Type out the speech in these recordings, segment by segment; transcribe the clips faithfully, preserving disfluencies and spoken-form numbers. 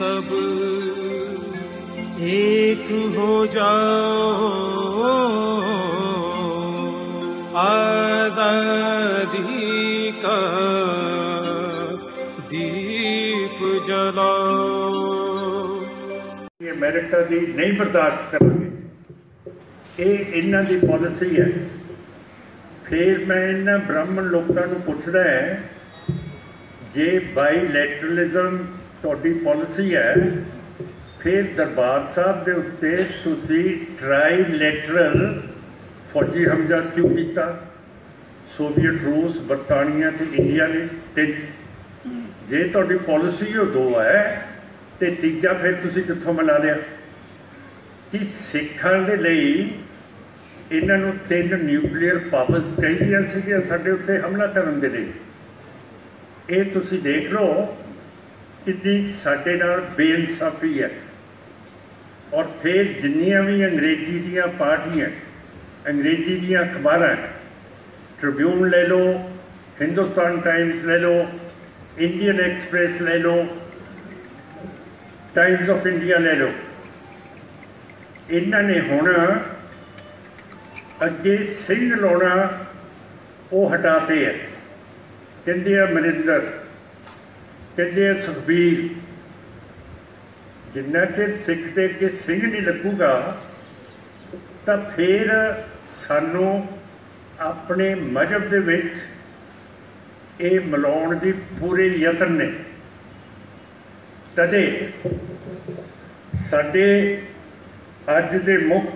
सब एक हो जाओ, आजादी का दीप जलाओ। ये अमेरिका दी नहीं बर्दाश्त करेंगे, ये इन्हां दी पॉलिसी है। फिर मैं इन्हां ब्राह्मण लोगों को पुछदा है, जे बाईलैटरलिज्म तुहाडी पॉलिसी है, फिर दरबार साहब के उत्ते तुसी ट्राईलैटरल फौजी हमला क्यों किया? सोवियत रूस, बरतानिया ते इंडिया ने तीन। जे तुहाडी पॉलिसी वो दो है तो तीजा फिर तुसी कित्थों मिला लिया कि सिखां दे लई इन्हां नूं तीन न्यूक्लीयर पावर्स चाहीदियां सीगियां साडे उत्ते हमला करन दे लई। ये तुसी देख लो कितनी साडे नाल बेइंसाफी है। और फिर जिन्नियां भी अंग्रेजी दियां पार्टियां, अंग्रेजी दियां अखबारां, ट्रिब्यून ले लो, हिंदुस्तान टाइम्स ले लो, इंडियन एक्सप्रैस ले लो, टाइम्स ऑफ इंडिया ले लो, इन्हां ने हुण अगे सिंह लाउणा वो हटाते है। कहते अमरिंदर, कहते सुखबीर। जिन्ना चिर सिख दे के सिंह नहीं लगूगा तो फिर सानू अपने मजहब दे विच ये मिलाउण दी पूरे यतन ने। तदे साडे अज दे मुक्त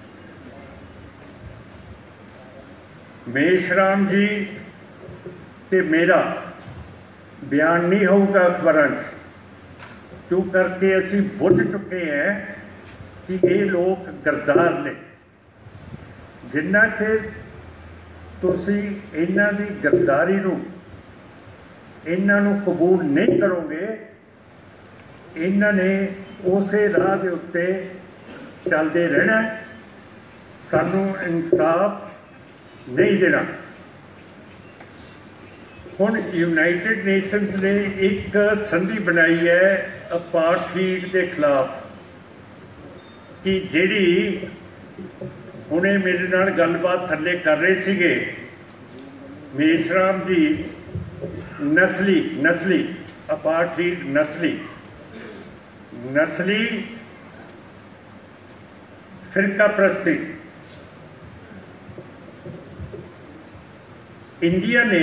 मेशराम जी ते मेरा बयान नहीं होगा अखबारां च, क्यों करके असी बुझ चुके हैं कि ये लोग गद्दार ने। जिन्ना चिर तुसी इन्हां दी गद्दारी नूं इन्हां नूं कबूल नहीं करोगे, इन्हां ने उसे राह दे उत्ते चलदे रहना, सानू इंसाफ नहीं देना। हुण यूनाइटेड नेशनस ने एक संधि बनाई है अपार्थाइड के खिलाफ कि जिहड़ी हुणे मेरे नाल गलबात थल्ले कर रहे सीगे मेशराम जी, नस्ली नस्ली अपार्थाइड नस्ली नस्ली फिरका प्रस्ती। इंडिया ने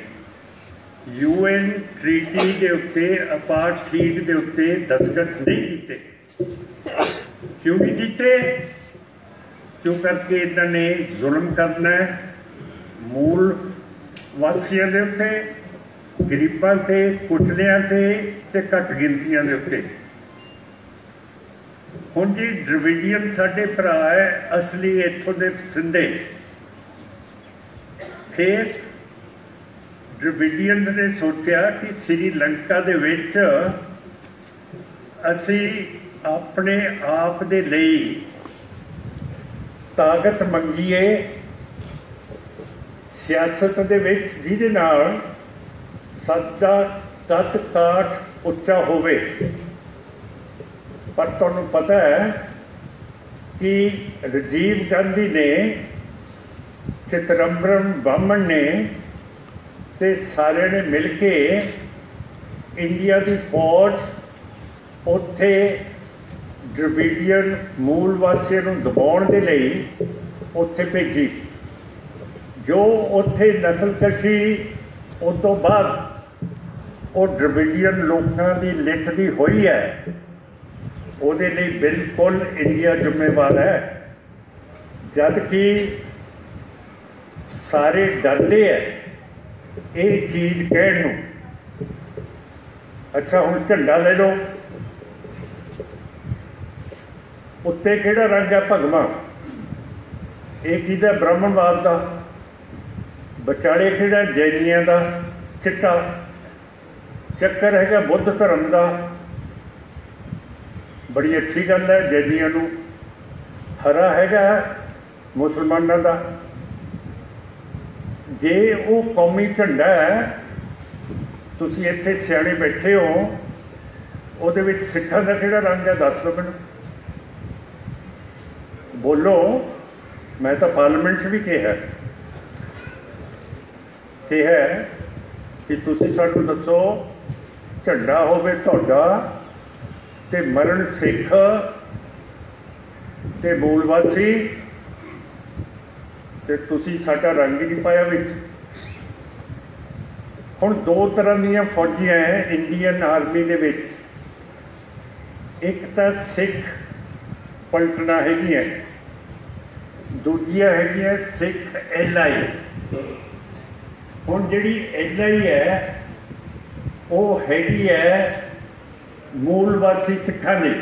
यूएन ट्रीटी के उत्ते अपार्थाइड के उत्ते दस्तखत नहीं किए। क्यों नहीं किए? क्यों करके इन्होंने जुल्म करना है मूल वासियों के उत्ते, गरीबों से, कुचलियां से ते घट गिनतियां के उत्ते। हुण जी द्रविडियन साडे भरा है असली इत्थों दे सिंधे। फिर द्रविडियंस ने सोचा कि श्रीलंका दे विच असी अपने आप दे लई ताकत मंगीए सियासत दे विच, जिहदे नाल साडा कद काठ उच्चा होवे। पर तुहानूं पता है कि राजीव गांधी ने, चिदंबरम बामन ने ते सारे ने मिल के इंडिया की फौज उत्थे द्रविडियन मूल वासियों को दबाउण दे लई उत्थे भेजी। जो उत्थे नस्लकशी उस तो बाद वो द्रविडियन लोगों की लिखती हुई है, उहदे लई बिल्कुल इंडिया जिम्मेवार है। जबकि सारे डरते है ये चीज़ कहण नूं। अच्छा हुण झंडा ले लो, उत्ते किहड़ा रंग है भगवा, ये किहदा ब्राह्मणवाद का, विचाले किहड़ा जैनियां का चिट्टा, चक्कर हैगा बुद्ध धर्म का। बड़ी अच्छी गल है, जैनियां नूं हरा हैगा मुसलमानों का। जे वो कौमी झंडा है, तुसीं इत्थे सियाणे बैठे हो, ਉਹਦੇ ਵਿੱਚ ਸਿੱਖਾਂ ਦਾ ਕਿਹੜਾ ਰੰਗ ਹੈ? ਦੱਸ ਦਿਓ ਮੈਨੂੰ, ਬੋਲੋ। ਮੈਂ ਤਾਂ ਪਾਰਲੀਮੈਂਟ 'ਚ ਵੀ ਕਿਹਾ ਕਿਹਾ ਕਿ ਤੁਸੀਂ ਸਾਨੂੰ ਦੱਸੋ, ਝੰਡਾ ਹੋਵੇ ਤੁਹਾਡਾ ਤੇ ਮਰਨ ਸਿੱਖ ਤੇ ਮੂਲ ਵਾਸੀ, ਤੇ ਤੁਸੀਂ ਸਾਡਾ ਰੰਗ ਹੀ ਨਹੀਂ ਪਾਇਆ ਵਿੱਚ। ਹੁਣ ਦੋ ਤਰ੍ਹਾਂ ਦੀਆਂ ਫੌਜੀਆਂ ਹੈ ਇੰਡੀਅਨ ਆਰਮੀ ਦੇ ਵਿੱਚ, ਇੱਕ ਤਾਂ ਸਿੱਖ ਪਲਟਣਾ ਹੈਗੀਆਂ, ਦੂਜੀਆਂ ਹੈਗੀਆਂ ਸਿੱਖ ਐਲ ਆਈ। ਹੁਣ ਜਿਹੜੀ ਐਲ ਆਈ ਹੈ ਉਹ ਹੈਗੀ ਹੈ ਮੂਲ ਵਾਸੀ ਸਿੱਖਾਂ ਦੀ।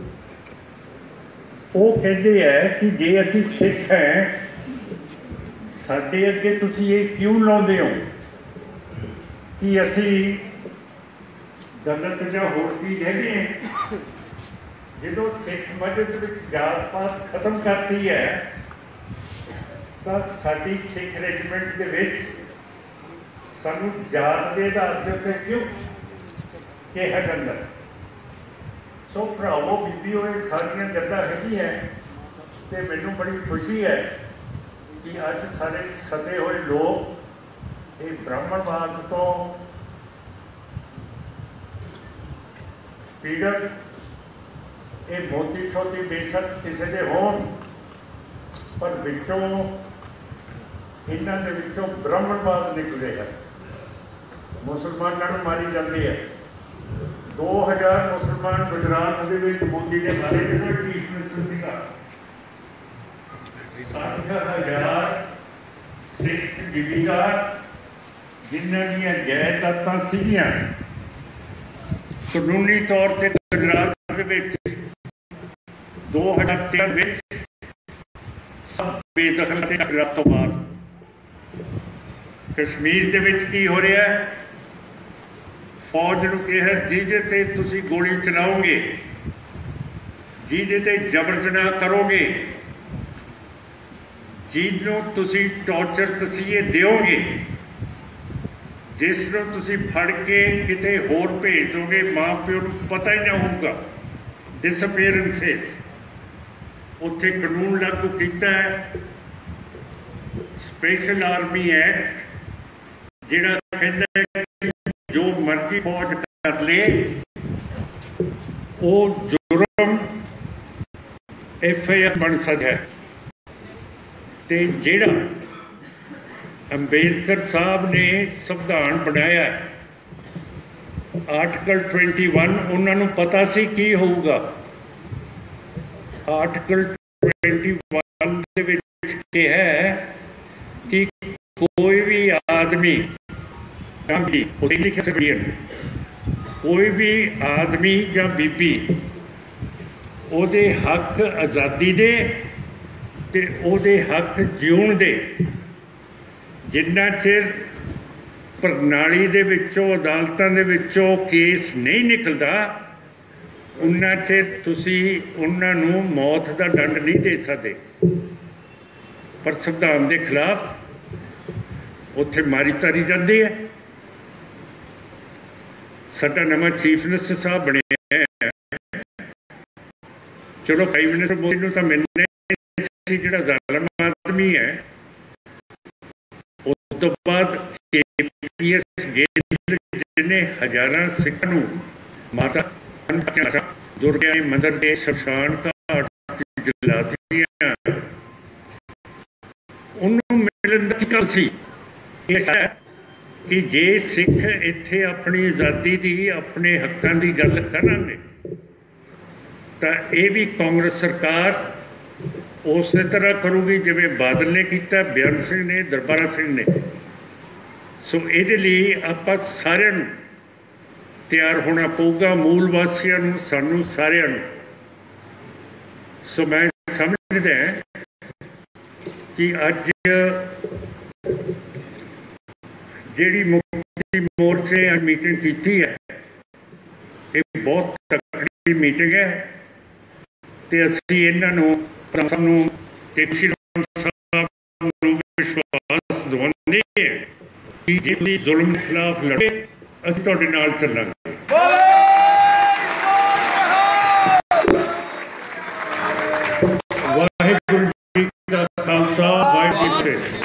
ਉਹ ਕਹਿੰਦੇ ਹੈ ਕਿ ਜੇ ਅਸੀਂ ਸਿੱਖ ਹੈ, ਸਾਡੇ ਅੱਗੇ ਤੁਸੀਂ ਇਹ ਕਿਉਂ ਲਾਉਂਦੇ ਹੋ ਕਿ ਅਸੀਂ ਗਲਤ ਜਾਂ ਹੋਰ ਚੀਜ਼ ਹੈਗੀ ਹੈ? ਜਦੋਂ ਸਿੱਖ ਮਜ਼ਹਬ ਵਿੱਚ ਜਾਤ ਪਾਤ ਖਤਮ ਕਰਤੀ ਹੈ ਤਾਂ ਸਾਡੀ ਸਿੱਖ ਰੈਜੀਮੈਂਟ ਦੇ ਵਿੱਚ ਸਾਨੂੰ ਜਾਤ ਦੇ ਆਧਾਰ ਦੇ ਉੱਤੇ ਕਿਉਂ ਕਿਹਾ ਜਾਂਦਾ? ਸੋ ਭਰਾਵੋ ਬੀਬੀਓ, ਇਹ ਸਾਰੀਆਂ ਗੱਲਾਂ ਹੈਗੀਆਂ ਅਤੇ ਮੈਨੂੰ ਬੜੀ ਖੁਸ਼ੀ ਹੈ ਕਿ ਅੱਜ ਸਾਰੇ ਸਦੇ ਹੋਏ ਲੋਕ ਇਹ ਬ੍ਰਾਹਮਣਵਾਦ ਤੋਂ ਪੀੜਤ, ਇਹ ਮੋਤੀ ਛੋਤੀ ਬੇਸ਼ੱਕ ਕਿਸੇ ਦੇ ਹੋਣ, ਪਰ ਵਿੱਚੋਂ ਇਹਨਾਂ ਦੇ ਵਿੱਚੋਂ ਬ੍ਰਾਹਮਣਵਾਦ ਨਿਕਲੇ ਹੈ। ਮੁਸਲਮਾਨਾਂ ਨੂੰ ਮਾਰੀ ਜਾਂਦੀ ਹੈ। ਦੋ ਹਜ਼ਾਰ ਮੁਸਲਮਾਨ ਗੁਜਰਾਤ ਦੇ ਵਿੱਚ ਮੋਦੀ ਦੇ ਬਾਰੇ ਜਿਹੜਾ ਚੀਫ ਮਿਨਿਸਟਰ ਸੀਗਾ, ਸੱਠ ਹਜ਼ਾਰ ਸਿੱਖ ਜ਼ਿਮੀਂਦਾਰ ਜਿਨ੍ਹਾਂ ਦੀਆਂ ਜਾਇਦਾਦਾਂ ਸੀਗੀਆਂ ਕਾਨੂੰਨੀ ਤੌਰ ਤੇ ਗੁਜਰਾਤ ਦੇ ਵਿੱਚ ਦੋ ਹਜ਼ਾਰ ਤਿੰਨ ਵਿੱਚ ਸਭ ਬੇਦਖਲ ਤੇ ਗੁਜਰਾਤ ਤੋਂ ਬਾਅਦ ਕਸ਼ਮੀਰ ਦੇ ਵਿੱਚ ਕੀ ਹੋ ਰਿਹਾ ਹੈ? ਫੌਜ ਨੂੰ ਕਿਹਾ ਜਿਹਦੇ ਤੇ ਤੁਸੀਂ ਗੋਲੀ ਚਲਾਓਗੇ, ਜਿਹਦੇ ਤੇ ਜ਼ਬਰ ਜਨਾਹ ਕਰੋਗੇ, ਜਿਹਨੂੰ ਤੁਸੀਂ ਟੌਰਚਰ ਤਸੀਹੇ ਦਿਓਗੇ, ਜਿਸ ਨੂੰ ਤੁਸੀਂ ਫੜ ਕੇ ਕਿਤੇ ਹੋਰ ਭੇਜ ਦੋਗੇ, ਮਾਂ ਪਿਓ ਨੂੰ ਪਤਾ ਹੀ ਨਾ ਹੋਊਗਾ, ਡਿਸਅਪੀਅਰੈਂਸਿਸ, ਉੱਥੇ ਕਾਨੂੰਨ ਲਾਗੂ ਕੀਤਾ ਹੈ ਸਪੈਸ਼ਲ ਆਰਮੀ ਐਕਟ, ਜਿਹੜਾ ਕਹਿੰਦਾ ਹੈ ਜੋ ਮਰਜ਼ੀ ਫੌਜ ਕਰ ਲੇ ਉਹ ਜੁਰਮ ਐਫ ਆਈ ਆਰ ਬਣ ਸਕਦਾ ਹੈ। ਤੇ ਜਿਹੜਾ ਅੰਬੇਦਕਰ ਸਾਹਿਬ ਨੇ ਸੰਵਿਧਾਨ ਬਣਾਇਆ ਆਰਟੀਕਲ ਇਕੱਤੀ, ਉਹਨਾਂ ਨੂੰ ਪਤਾ ਸੀ ਕੀ ਹੋਊਗਾ। ਆਰਟੀਕਲ ਇਕੱਤੀ ਦੇ ਵਿੱਚ ਕਿਹਾ ਹੈ ਕਿ ਕੋਈ ਵੀ ਆਦਮੀ ਕੋਈ ਵੀ ਆਦਮੀ ਜਾਂ ਬੀਬੀ ਉਹਦੇ ਹੱਕ ਆਜ਼ਾਦੀ ਦੇ ਤੇ ਉਹਦੇ ਹੱਕ ਜਿਉਣ ਦੇ, ਜਿੰਨਾ ਚਿਰ ਪ੍ਰਣਾਲੀ ਦੇ ਵਿੱਚੋਂ ਅਦਾਲਤਾਂ ਦੇ ਵਿੱਚੋਂ ਕੇਸ ਨਹੀਂ ਨਿਕਲਦਾ, ਉਨਾ ਚਿਰ ਤੁਸੀਂ ਉਹਨਾਂ ਨੂੰ ਮੌਤ ਦਾ ਦੰਡ ਨਹੀਂ ਦੇ ਸਕਦੇ। ਪਰ ਸੰਵਿਧਾਨ ਦੇ ਖਿਲਾਫ ਉੱਥੇ ਮਾਰੀ ਤਾਰੀ ਜਾਂਦੀ ਹੈ। ਸਾਡਾ ਨਵਾਂ ਚੀਫ ਮਿਨਿਸਟਰ ਸਾਹਿਬ ਬਣਿਆ ਹੈ, ਚਲੋ ਪ੍ਰਾਈਮ ਮਿਨਿਸਟਰ ਮੋਦੀ ਨੂੰ ਤਾਂ ਮਿਲਣੇ ਸੀ, ਜਿਹੜਾ ਜ਼ਾਲਮ ਆਦਮੀ ਹੈ। ਉਸ ਤੋਂ ਬਾਅਦ ਕੇ ਪੀ ਐਸ ਗਿੱਲ ਜਿਹਨੇ ਹਜ਼ਾਰਾਂ ਸਿੱਖਾਂ ਨੂੰ ਮਾਤਾ ਦੁਰਗਾ ਮੰਦਰ ਦੇ ਸ਼ਮਸ਼ਾਨ ਘਾਟ ਜਲਾ ਦਿੱਤੀਆਂ, ਉਹਨੂੰ ਮਿਲਣ ਦਾ ਕੀ ਗੱਲ ਸੀ? ਇਹ ਹੈ ਕਿ ਜੇ ਸਿੱਖ ਇੱਥੇ ਆਪਣੀ ਆਜ਼ਾਦੀ ਦੀ, ਆਪਣੇ ਹੱਕਾਂ ਦੀ ਗੱਲ ਕਰਾਂਗੇ ਤਾਂ ਇਹ ਵੀ ਕਾਂਗਰਸ ਸਰਕਾਰ ਉਸੇ ਤਰ੍ਹਾਂ ਕਰੂਗੀ ਜਿਵੇਂ ਬਾਦਲ ਨੇ ਕੀਤਾ, ਬਿਆਨ ਸਿੰਘ ਨੇ, ਦਰਬਾਰਾ ਸਿੰਘ ਨੇ। ਸੋ ਇਹਦੇ ਲਈ ਆਪਾਂ ਸਾਰਿਆਂ ਨੂੰ ਤਿਆਰ ਹੋਣਾ ਪਊਗਾ, ਮੂਲ ਵਾਸੀਆਂ ਨੂੰ, ਸਾਨੂੰ ਸਾਰਿਆਂ ਨੂੰ। ਸੋ ਮੈਂ ਸਮਝਦਾ ਕਿ ਅੱਜ ਜਿਹੜੀ ਮੁਕਤੀ ਮੋਰਚੇ ਮੀਟਿੰਗ ਕੀਤੀ ਹੈ, ਇਹ ਬਹੁਤ ਤਕੜੀ ਮੀਟਿੰਗ ਹੈ ਤੇ ਅਸੀਂ ਇਹਨਾਂ ਨੂੰ ਸਭ ਨੂੰ ਵਿਸ਼ਵਾਸ ਦਿਵਾਉਂਦੇ ਹਾਂ ਕਿ ਜੇ ਜ਼ੁਲਮ ਖਿਲਾਫ ਲੜੇ, ਅਸੀਂ ਤੁਹਾਡੇ ਨਾਲ ਚੱਲਾਂਗੇ। ਓਕੇ